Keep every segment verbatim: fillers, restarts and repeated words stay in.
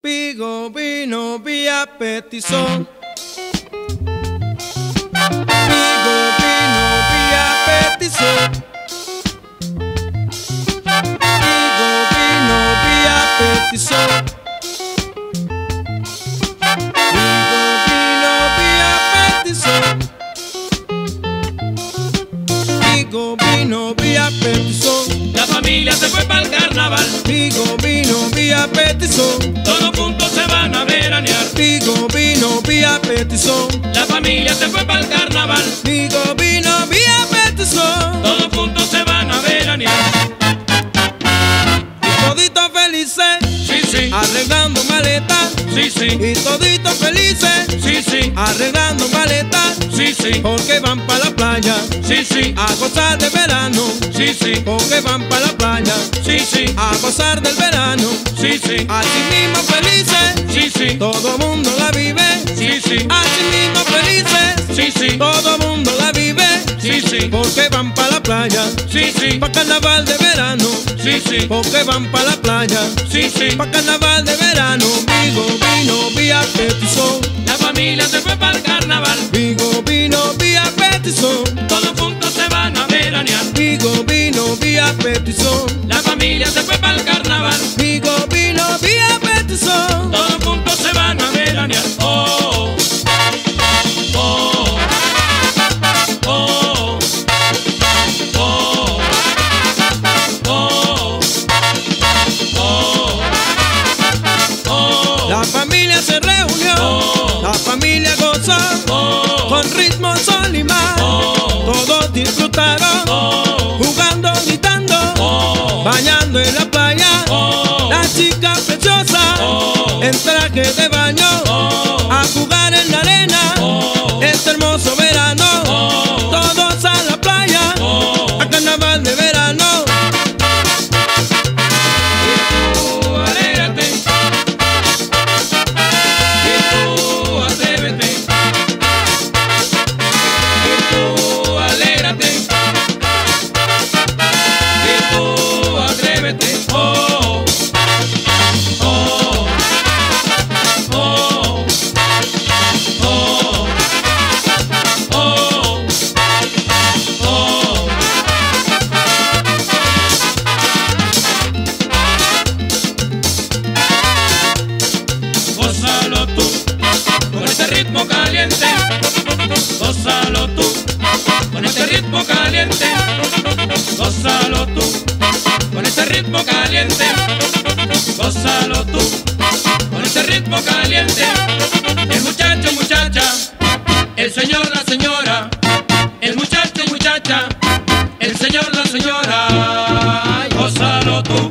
Vigo vino vía Petizón. Vigo vino vía Petizón. Vigo vino vía Petizón. Vigo vino vía Petizón. Vigo vino vía Petizón. La familia se fue para el carnaval. Vigo vino vía Petizón. Todos juntos se van a veranear. Vigo vino vía Petizón. La familia se fue para el carnaval. Vigo vino vía Petizón. Todos juntos se van a veranear. Y toditos felices, Sí, sí, arreglando maletas. sí, sí, Y toditos felices, sí, sí, arreglando maletas. sí, sí, Porque van para la playa sí, sí, a gozar de verano. sí, sí, Porque van para la playa sí, sí, a gozar del verano. sí, sí, Así mismo felices, sí, sí, todo mundo la vive. sí, sí, Así mismo felices, sí, sí, todo mundo la vive. sí, sí, Porque van para la playa, sí, sí, pa' carnaval de verano. sí, sí, Porque van para la playa, sí, sí. pa' carnaval de verano. Vigo vino vía Petizón. La familia se fue para el carnaval. Vigo vino vía Petizón. Todos juntos se van a veranear. Vigo vino vía Petizón. La familia se fue para el carnaval. Vigo vino vía Petizón. Todos juntos se van a veranear. Oh, oh, oh, oh, oh, oh, oh. La familia se reunió, Oh. la familia gozó, Oh. con ritmo, sol y mar. Oh. Todos disfrutaron, Oh. jugando, gritando, Oh. bañando en la playa. Oh. La chica preciosa, Oh. en traje de baño, Oh. a jugar en la arena. Oh. Este hermoso verano, Oh. todos a la playa, Oh. a carnaval de verano. Y tú alégrate, y tú atrévete, y tú alégrate, y tú atrévete. Oh, oh, oh, oh, oh, oh. Gózalo tú con este ritmo caliente, gózalo tú con este ritmo caliente, gózalo tú con este ritmo caliente, gózalo tú con este ritmo caliente. El muchacho, muchacha, el señor, la señora, el muchacho, muchacha, el señor, la señora, ay, gózalo tú.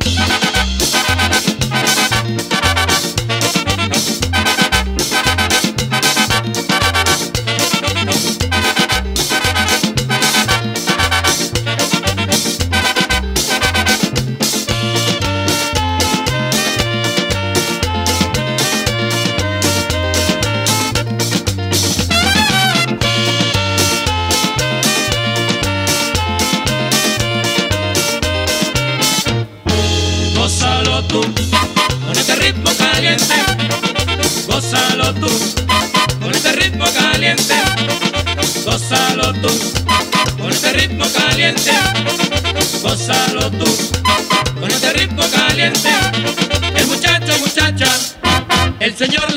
Gózalo tú con este ritmo caliente, gózalo tú con este ritmo caliente, gózalo tú con este ritmo caliente, gózalo tú con este ritmo caliente. El muchacho, muchacha, el señor,